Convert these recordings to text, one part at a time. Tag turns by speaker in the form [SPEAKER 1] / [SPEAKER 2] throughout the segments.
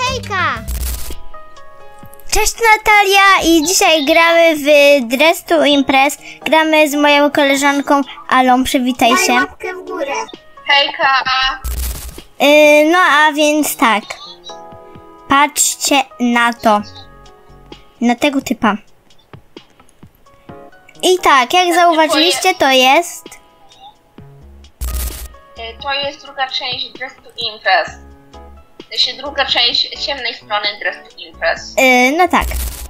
[SPEAKER 1] Hejka! Cześć Natalia i dzisiaj gramy w Dress to Impress. Gramy z moją koleżanką Alą, przywitaj się.
[SPEAKER 2] Daj łapkę w górę.
[SPEAKER 3] Hejka!
[SPEAKER 1] No a więc tak. Patrzcie na to. Na tego typa. I tak, jak zauważyliście, to jest...
[SPEAKER 3] To jest druga część Dress to Impress. To jest druga część ciemnej strony Dress to Impress.
[SPEAKER 1] No tak.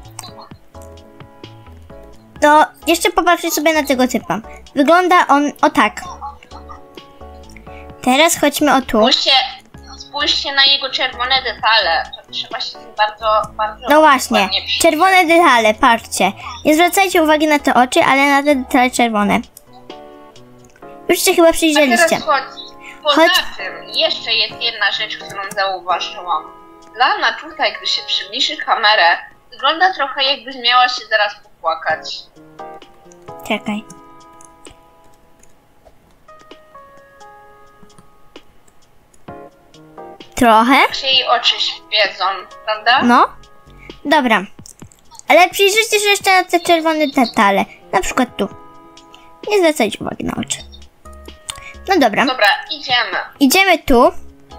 [SPEAKER 1] To jeszcze popatrzcie sobie na tego typa. Wygląda on o tak. Teraz chodźmy o tu.
[SPEAKER 3] Spójrzcie na jego czerwone detale. To trzeba się tym bardzo
[SPEAKER 1] No właśnie,
[SPEAKER 3] dokładnie przyjrzeć.
[SPEAKER 1] czerwone detale, patrzcie. Nie zwracajcie uwagi na te oczy, ale na te detale czerwone. Już się chyba
[SPEAKER 3] A
[SPEAKER 1] przyjrzeliście.
[SPEAKER 3] teraz poza tym, jeszcze jest jedna rzecz, którą zauważyłam. Lana tutaj, gdy się przybliży kamerę, wygląda trochę jakby miała się zaraz popłakać.
[SPEAKER 1] Czekaj. Trochę?
[SPEAKER 3] Jak się jej oczy świecą, prawda?
[SPEAKER 1] No. Dobra. Ale przyjrzyjcie się jeszcze na te czerwone detale. Na przykład tu. Nie zwracajcie uwagi na oczy. No dobra.
[SPEAKER 3] Dobra, idziemy.
[SPEAKER 1] Idziemy tu.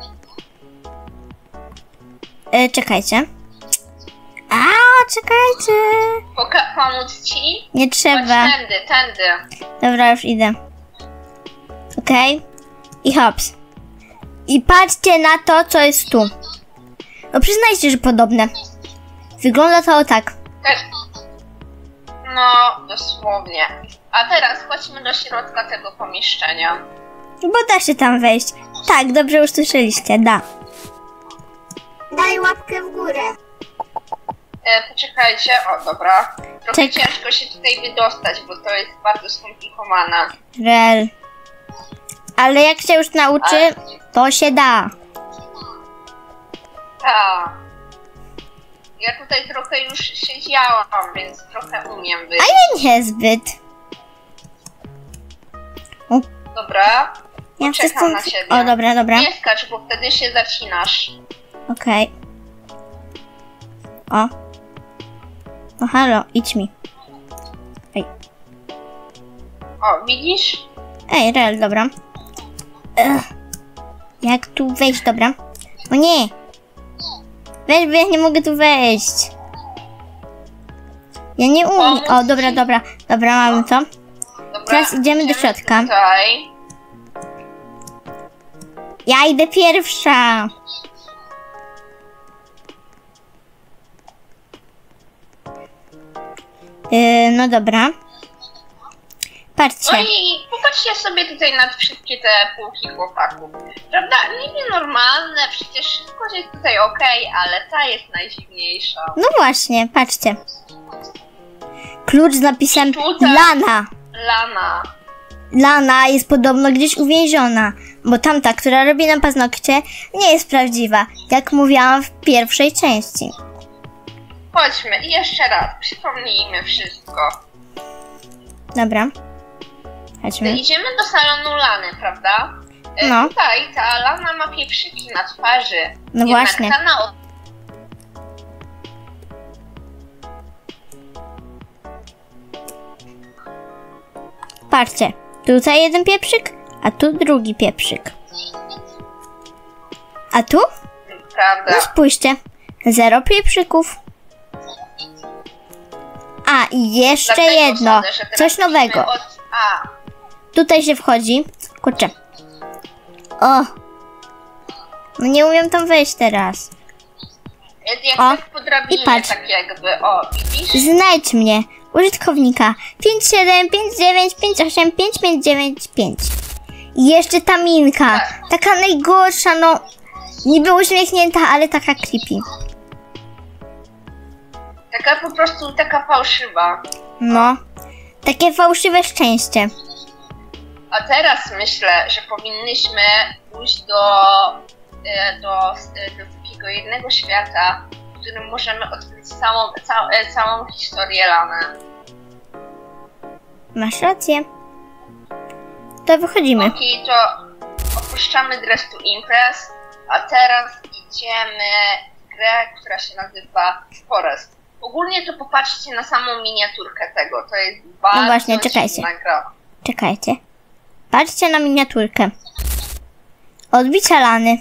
[SPEAKER 1] Czekajcie. Czekajcie.
[SPEAKER 3] Pomóc ci?
[SPEAKER 1] Nie
[SPEAKER 3] Chodź
[SPEAKER 1] trzeba.
[SPEAKER 3] tędy.
[SPEAKER 1] Dobra, już idę. Okej. I hops. I patrzcie na to, co jest tu. No przyznajcie, że podobne. Wygląda to o tak.
[SPEAKER 3] No, dosłownie. A teraz chodźmy do środka tego pomieszczenia.
[SPEAKER 1] Bo da się tam wejść. Tak, dobrze usłyszeliście, da.
[SPEAKER 2] Daj łapkę w górę.
[SPEAKER 3] Poczekajcie, o dobra. Trochę
[SPEAKER 1] Czek.
[SPEAKER 3] ciężko się tutaj wydostać, bo to jest bardzo skomplikowane.
[SPEAKER 1] Rel. Ale jak się już nauczy, to się da.
[SPEAKER 3] Tak. Ja tutaj trochę już siedziałam, więc trochę umiem być.
[SPEAKER 1] A ja niezbyt.
[SPEAKER 3] Dobra.
[SPEAKER 1] Ja chcę
[SPEAKER 3] Czekam na
[SPEAKER 1] stąd...
[SPEAKER 3] ciebie.
[SPEAKER 1] O, dobra.
[SPEAKER 3] Nie skacz, bo wtedy się zacinasz.
[SPEAKER 1] Okej. O. O, halo, idź mi. Ej.
[SPEAKER 3] O, widzisz?
[SPEAKER 1] Ej, Rel, dobra. Jak tu wejść, dobra? O nie! Weź, bo ja nie mogę tu wejść. Ja nie umiem. O, dobra. Dobra, mamy to.
[SPEAKER 3] Dobra,
[SPEAKER 1] Teraz idziemy do środka.
[SPEAKER 3] Tutaj.
[SPEAKER 1] Ja idę pierwsza. No dobra. Patrzcie.
[SPEAKER 3] No i popatrzcie sobie tutaj na wszystkie te półki chłopaków. Prawda? Niby normalne, przecież wszystko jest tutaj okej, ale ta jest najdziwniejsza.
[SPEAKER 1] No właśnie, patrzcie. Klucz z napisem
[SPEAKER 3] Tutaj.
[SPEAKER 1] Lana.
[SPEAKER 3] Lana.
[SPEAKER 1] Lana jest podobno gdzieś uwięziona, bo tamta, która robi nam paznokcie, nie jest prawdziwa, jak mówiłam w pierwszej części.
[SPEAKER 3] Chodźmy i jeszcze raz, przypomnijmy wszystko.
[SPEAKER 1] Dobra. Chodźmy.
[SPEAKER 3] Idziemy do salonu Lany, prawda?
[SPEAKER 1] No.
[SPEAKER 3] Tutaj ta Lana ma pieprzyki na twarzy.
[SPEAKER 1] No
[SPEAKER 3] Jednak
[SPEAKER 1] właśnie.
[SPEAKER 3] ta na
[SPEAKER 1] Patrzcie, tutaj jeden pieprzyk, a tu drugi pieprzyk. A tu?
[SPEAKER 3] prawda?
[SPEAKER 1] No spójrzcie, 0 pieprzyków. A, i jeszcze
[SPEAKER 3] Dlatego
[SPEAKER 1] jedno,
[SPEAKER 3] sądzę, że teraz
[SPEAKER 1] coś nowego.
[SPEAKER 3] musimy
[SPEAKER 1] Tutaj się wchodzi. Kurczę. O! No nie umiem tam wejść teraz.
[SPEAKER 3] Jak
[SPEAKER 1] O,
[SPEAKER 3] tak po drabinie,
[SPEAKER 1] i patrz.
[SPEAKER 3] tak jakby, o, widzisz?
[SPEAKER 1] Znajdź mnie, użytkownika 575958595. I jeszcze ta minka.
[SPEAKER 3] Tak.
[SPEAKER 1] Taka najgorsza, no. Niby uśmiechnięta, ale taka creepy.
[SPEAKER 3] Taka po prostu, taka fałszywa.
[SPEAKER 1] No. Takie fałszywe szczęście.
[SPEAKER 3] A teraz myślę, że powinnyśmy pójść do takiego jednego świata, w którym możemy odkryć całą historię Lany.
[SPEAKER 1] Masz rację. To wychodzimy.
[SPEAKER 3] Okej, to opuszczamy Dress to Impress, a teraz idziemy grę, która się nazywa Forest. Ogólnie to popatrzcie na samą miniaturkę tego, to jest bardzo
[SPEAKER 1] właśnie, czekajcie.
[SPEAKER 3] dziwna gra.
[SPEAKER 1] Czekajcie. Patrzcie na miniaturkę. Odbicia lany.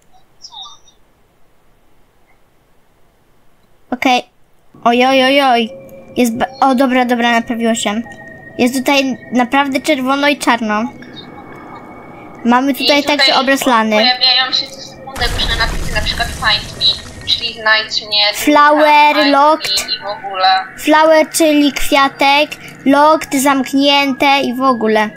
[SPEAKER 1] Okej. Oj. Jest... O, dobra, naprawiło się. Jest tutaj naprawdę czerwono i czarno. Mamy tutaj także obraz lany.
[SPEAKER 3] Pojawiają się co sekundę różne napisy, na przykład find me, czyli znajdź mnie,
[SPEAKER 1] Flower, locked.
[SPEAKER 3] i w ogóle.
[SPEAKER 1] Flower, czyli kwiatek. Locked, zamknięte i w ogóle.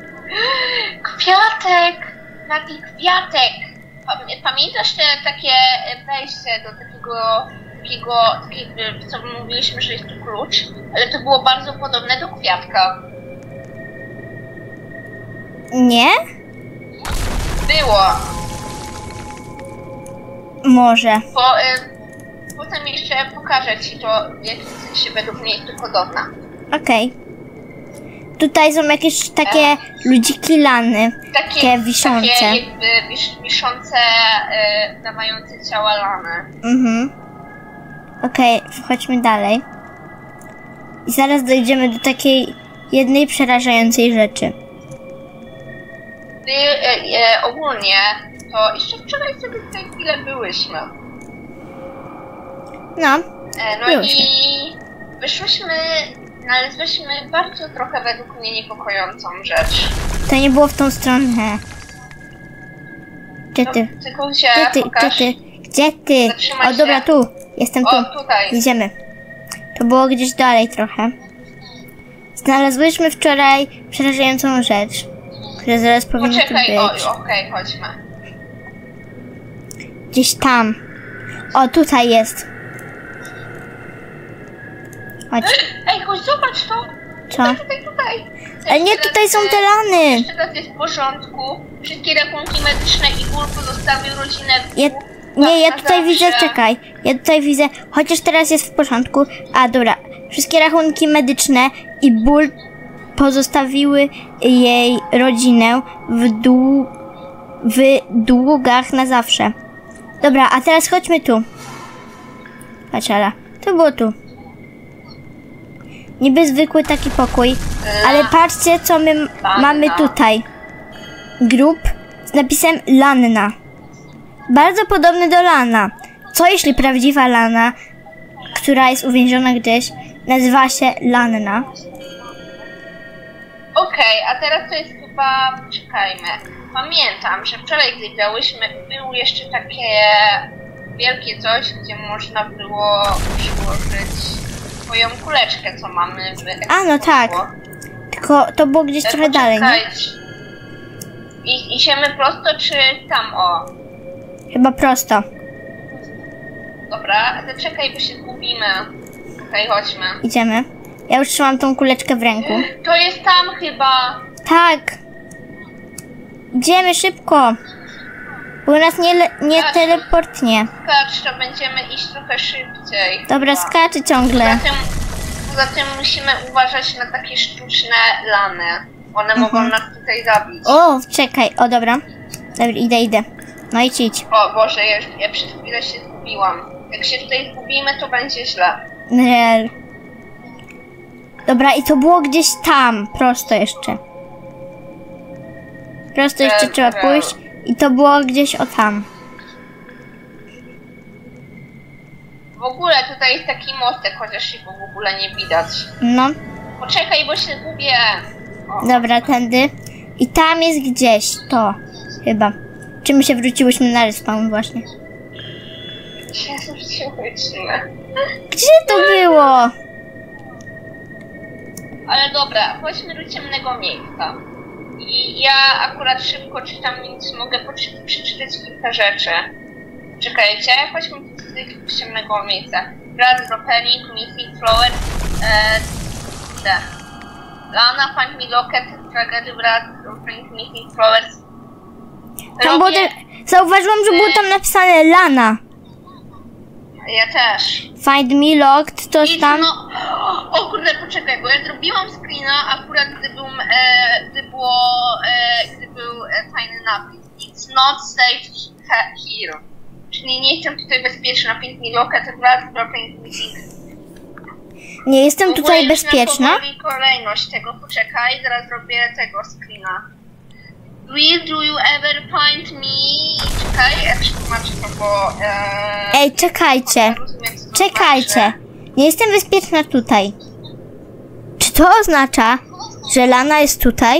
[SPEAKER 3] Kwiatek! Taki kwiatek! Pamiętasz te takie wejście do takiego, co mówiliśmy, że jest tu klucz? Ale to było bardzo podobne do kwiatka.
[SPEAKER 1] Nie?
[SPEAKER 3] Było.
[SPEAKER 1] Może.
[SPEAKER 3] Potem jeszcze pokażę ci to, w jakim sensie według mnie jest tu podobna.
[SPEAKER 1] Okej. Tutaj są jakieś takie ludziki lany. Takie wiszące.
[SPEAKER 3] Takie jakby wiszące, dawające ciała lany.
[SPEAKER 1] Okej, chodźmy dalej. I zaraz dojdziemy do takiej jednej przerażającej rzeczy.
[SPEAKER 3] Ogólnie to jeszcze wczoraj sobie tutaj chwilę byłyśmy.
[SPEAKER 1] No
[SPEAKER 3] i znalazłyśmy bardzo trochę według mnie niepokojącą rzecz.
[SPEAKER 1] To nie było w tą stronę. Gdzie ty?
[SPEAKER 3] Tylko gdzie?
[SPEAKER 1] Gdzie ty?
[SPEAKER 3] Zatrzymaj
[SPEAKER 1] O, dobra,
[SPEAKER 3] się.
[SPEAKER 1] tu. Jestem tu.
[SPEAKER 3] O, tutaj.
[SPEAKER 1] Idziemy. To było gdzieś dalej trochę. Znalazłyśmy wczoraj przerażającą rzecz, która zaraz powinna tu być.
[SPEAKER 3] Okej, chodźmy.
[SPEAKER 1] Gdzieś tam. O, tutaj jest. Chodź.
[SPEAKER 3] Ej, chodź, zobacz to.
[SPEAKER 1] Co?
[SPEAKER 3] Tutaj.
[SPEAKER 1] Ale nie, tutaj są te lany.
[SPEAKER 3] Jeszcze raz jest w porządku. Wszystkie rachunki medyczne i ból pozostawił rodzinę.
[SPEAKER 1] Ja tutaj widzę, czekaj. Ja tutaj widzę, chociaż teraz jest w porządku. A, dobra. Wszystkie rachunki medyczne i ból pozostawiły jej rodzinę w długach na zawsze. Dobra, a teraz chodźmy tu. Patrz, Ala. To było tu. Niby zwykły taki pokój, ale patrzcie, co my mamy tutaj. Grób z napisem Lanna. Bardzo podobny do Lana. Co jeśli prawdziwa Lana, która jest uwięziona gdzieś, nazywa się Lanna?
[SPEAKER 3] Okej, a teraz to jest chyba... Czekajmy. Pamiętam, że wczoraj, gdy grałyśmy, było jeszcze takie wielkie coś, gdzie można było przyłożyć swoją kuleczkę, co mamy w ekwipunku.
[SPEAKER 1] A, no tak. Tylko to było gdzieś trochę dalej, nie?
[SPEAKER 3] Idziemy prosto, czy tam, o?
[SPEAKER 1] Chyba prosto.
[SPEAKER 3] Dobra, zaczekaj, bo się zgubimy. Okej, chodźmy.
[SPEAKER 1] Idziemy. Ja już trzymam tą kuleczkę w ręku.
[SPEAKER 3] To jest tam chyba.
[SPEAKER 1] Tak. Idziemy szybko. Bo nas nie teleportnie.
[SPEAKER 3] Skacz, to będziemy iść trochę szybciej.
[SPEAKER 1] Dobra, skaczę ciągle.
[SPEAKER 3] Poza tym musimy uważać na takie sztuczne lany. One mogą nas tutaj zabić.
[SPEAKER 1] O, czekaj. O, dobra. Dobra, idę. No idź.
[SPEAKER 3] O Boże, ja przez chwilę się zgubiłam. Jak się tutaj zgubimy, to będzie źle.
[SPEAKER 1] Rel. Dobra, i to było gdzieś tam. Prosto jeszcze. Prosto jeszcze trzeba pójść. I to było gdzieś o tam.
[SPEAKER 3] W ogóle tutaj jest taki mostek, chociaż się go w ogóle nie widać.
[SPEAKER 1] No.
[SPEAKER 3] Poczekaj, bo się zgubię. O.
[SPEAKER 1] Dobra, tędy. I tam jest gdzieś to. Chyba. Czy my się wróciłyśmy na respawn właśnie?
[SPEAKER 3] Się wróciłyśmy.
[SPEAKER 1] Gdzie to było?
[SPEAKER 3] Ale dobra, chodźmy do ciemnego miejsca. I ja akurat szybko czytam, więc mogę przeczytać kilka rzeczy. Czekajcie, chodźmy do jakiegoś ciemnego miejsca. Brad, Dropening, Missing Flower, Lana, Find Me Locket, Tragedy, Brad, Dropening, Missing Flowers.
[SPEAKER 1] Tam było zauważyłam, że było tam napisane Lana.
[SPEAKER 3] Ja też.
[SPEAKER 1] Find Me Locked, coś tam.
[SPEAKER 3] No, o kurde, poczekaj, bo ja zrobiłam screena akurat gdy był tajny napis. It's not safe here. Czyli nie jestem tutaj bezpieczna, Pięknie Loka, to była Pięknie.
[SPEAKER 1] Nie jestem tutaj bezpieczna.
[SPEAKER 3] Kolejność tego, poczekaj, zaraz zrobię tego screena. Will, do you ever find me? Czekaj, jak się tłumaczę to, bo...
[SPEAKER 1] Ej, czekajcie.
[SPEAKER 3] rozumiem, co to
[SPEAKER 1] Czekajcie.
[SPEAKER 3] znaczy.
[SPEAKER 1] Nie jestem bezpieczna tutaj. Czy to oznacza, że Lana jest tutaj?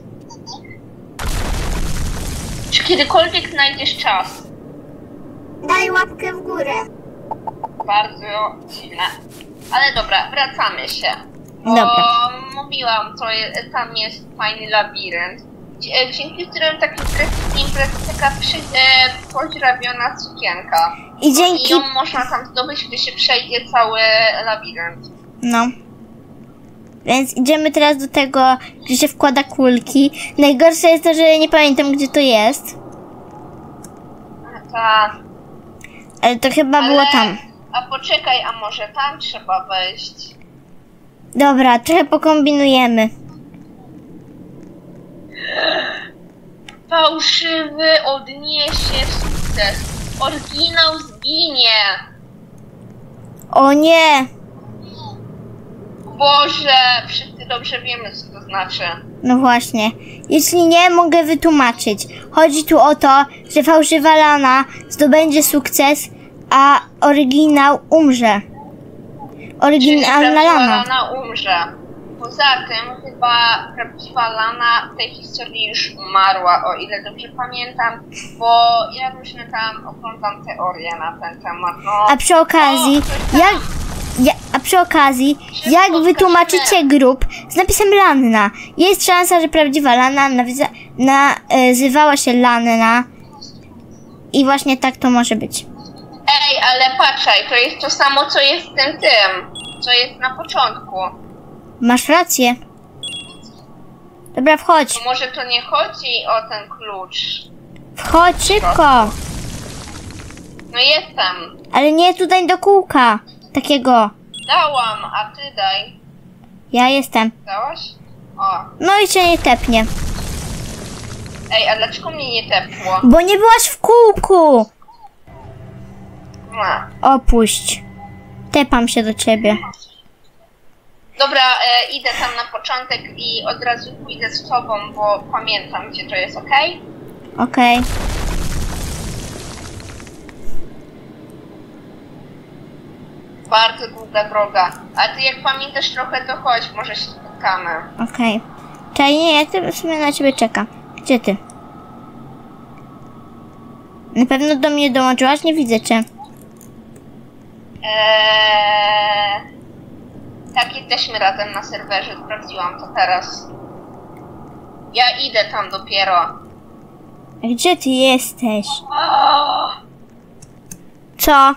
[SPEAKER 3] Czy kiedykolwiek znajdziesz czas?
[SPEAKER 2] Daj łapkę w górę.
[SPEAKER 3] Bardzo dziwne. Ale dobra, wracamy się. Bo
[SPEAKER 1] Dobra.
[SPEAKER 3] mówiłam, tam jest fajny labirynt. Dzięki którym taki imprez, taka poźrabiona sukienka.
[SPEAKER 1] I dzięki...
[SPEAKER 3] I ją można tam zdobyć, gdy się przejdzie cały labirynt.
[SPEAKER 1] No. Więc idziemy teraz do tego, gdzie się wkłada kulki. Najgorsze jest to, że nie pamiętam, gdzie to jest.
[SPEAKER 3] Tak.
[SPEAKER 1] Ale to chyba było tam.
[SPEAKER 3] A poczekaj, a może tam trzeba wejść?
[SPEAKER 1] Dobra, trochę pokombinujemy.
[SPEAKER 3] Fałszywy odniesie sukces. Oryginał zginie.
[SPEAKER 1] O nie!
[SPEAKER 3] Boże, wszyscy dobrze wiemy, co to znaczy.
[SPEAKER 1] No właśnie. Jeśli nie, mogę wytłumaczyć. Chodzi tu o to, że fałszywa Lana zdobędzie sukces, a oryginał umrze. Oryginalna
[SPEAKER 3] prawdziwa
[SPEAKER 1] Lana.
[SPEAKER 3] Lana umrze. Poza tym chyba prawdziwa Lana w tej historii już umarła, o ile dobrze pamiętam, bo ja różne tam oglądam teorie na ten temat. No.
[SPEAKER 1] A przy okazji, jak wytłumaczycie grup z napisem Lanna? Jest szansa, że prawdziwa Lana nazywała się Lanna. I właśnie tak to może być.
[SPEAKER 3] Ej, ale patrzaj, to jest to samo, co jest z tym, co jest na początku.
[SPEAKER 1] Masz rację. Dobra, wchodź.
[SPEAKER 3] To może to nie chodzi o ten klucz.
[SPEAKER 1] Wchodź szybko.
[SPEAKER 3] No jestem.
[SPEAKER 1] Ale nie tutaj do kółka. Takiego.
[SPEAKER 3] Dałam, a ty daj.
[SPEAKER 1] Ja jestem.
[SPEAKER 3] Dałaś? O.
[SPEAKER 1] No i cię nie tepnie.
[SPEAKER 3] Ej, a dlaczego mnie nie tepło?
[SPEAKER 1] Bo nie byłaś w kółku.
[SPEAKER 3] No.
[SPEAKER 1] Opuść. Tepam się do ciebie.
[SPEAKER 3] Dobra, idę tam na początek i od razu pójdę z tobą, bo pamiętam, gdzie to jest, okej?
[SPEAKER 1] Okej.
[SPEAKER 3] Bardzo długa droga. A ty jak pamiętasz trochę, to chodź, może się spotkamy.
[SPEAKER 1] Okej. Czekaj, nie, ja w sumie na ciebie czekam. Gdzie ty? Na pewno do mnie dołączyłaś? Nie widzę cię.
[SPEAKER 3] Tak, jesteśmy razem na serwerze, sprawdziłam to teraz. Ja idę tam dopiero.
[SPEAKER 1] A gdzie ty jesteś?
[SPEAKER 3] O!
[SPEAKER 1] Co?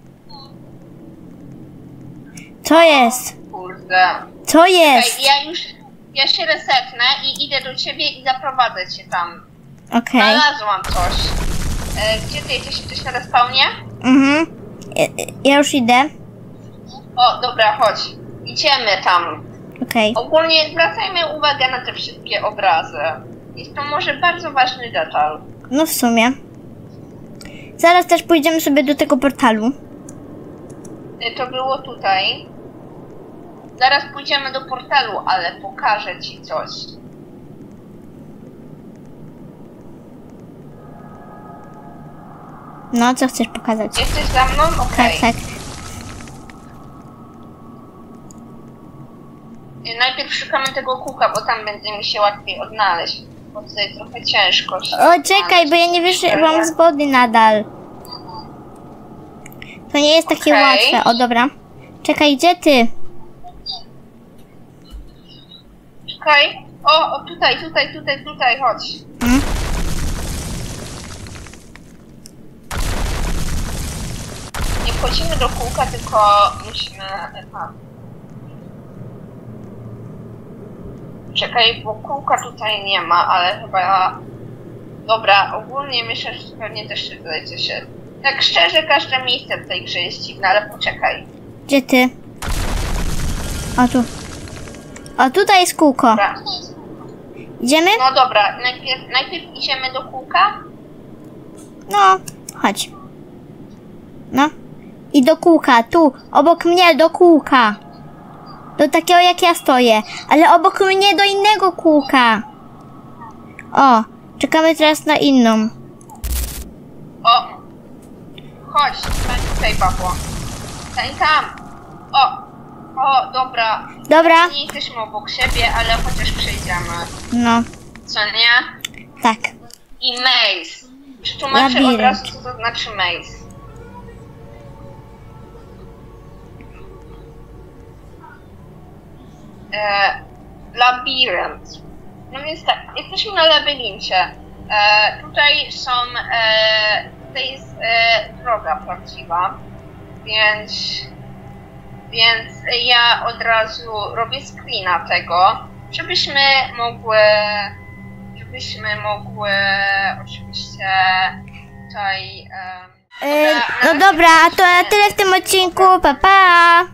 [SPEAKER 1] Co jest?
[SPEAKER 3] Kurde.
[SPEAKER 1] Co jest?
[SPEAKER 3] Ej, ja się resetnę i idę do ciebie i zaprowadzę cię tam.
[SPEAKER 1] Okej.
[SPEAKER 3] Znalazłam coś. Gdzie ty jesteś? Jesteś na respawnie?
[SPEAKER 1] Mhm. Ja już idę.
[SPEAKER 3] O, dobra, chodź. Idziemy tam.
[SPEAKER 1] Okej.
[SPEAKER 3] Ogólnie zwracajmy uwagę na te wszystkie obrazy. Jest to może bardzo ważny detal.
[SPEAKER 1] No w sumie. Zaraz też pójdziemy sobie do tego portalu.
[SPEAKER 3] To było tutaj. Zaraz pójdziemy do portalu, ale pokażę ci coś.
[SPEAKER 1] No, co chcesz pokazać?
[SPEAKER 3] Jesteś za mną? Okej.
[SPEAKER 1] Tak, tak.
[SPEAKER 3] Najpierw szukamy tego kółka, bo tam będzie mi się łatwiej odnaleźć. Bo tutaj trochę ciężko się
[SPEAKER 1] O, czekaj, bo ja nie wyszłam z wody nadal. To nie jest takie
[SPEAKER 3] Okej.
[SPEAKER 1] łatwe. O, dobra. Czekaj, gdzie ty?
[SPEAKER 3] Czekaj. O, tutaj, chodź.
[SPEAKER 1] Hmm?
[SPEAKER 3] Nie wchodzimy do kółka, tylko musimy... Czekaj, bo kółka tutaj nie ma, ale chyba... Dobra, ogólnie myślę, że pewnie też się dowiecie się. Tak szczerze, każde miejsce w tej grze jest dziwne, ale poczekaj.
[SPEAKER 1] Gdzie ty? O, tu. O, tutaj jest kółko.
[SPEAKER 3] Dobra.
[SPEAKER 1] Idziemy?
[SPEAKER 3] No dobra, najpierw idziemy do kółka.
[SPEAKER 1] No, chodź. No. I do kółka, tu, obok mnie, do kółka. Do takiego jak ja stoję, ale obok mnie do innego kółka. O, czekamy teraz na inną.
[SPEAKER 3] O! Chodź, stań tutaj, Pawło. Stań tam. O, dobra.
[SPEAKER 1] Dobra.
[SPEAKER 3] Nie jesteśmy obok siebie, ale chociaż przejdziemy.
[SPEAKER 1] No,
[SPEAKER 3] Co nie?
[SPEAKER 1] tak.
[SPEAKER 3] I maze. Przetłumaczę od
[SPEAKER 1] Labirynt.
[SPEAKER 3] razu, co to znaczy maze. Labirynt. No więc tak, jesteśmy na labiryncie. Tutaj są, tutaj jest droga prawdziwa, więc ja od razu robię screena tego, żebyśmy mogły oczywiście tutaj...
[SPEAKER 1] No dobra, a to na tyle w tym odcinku, pa pa!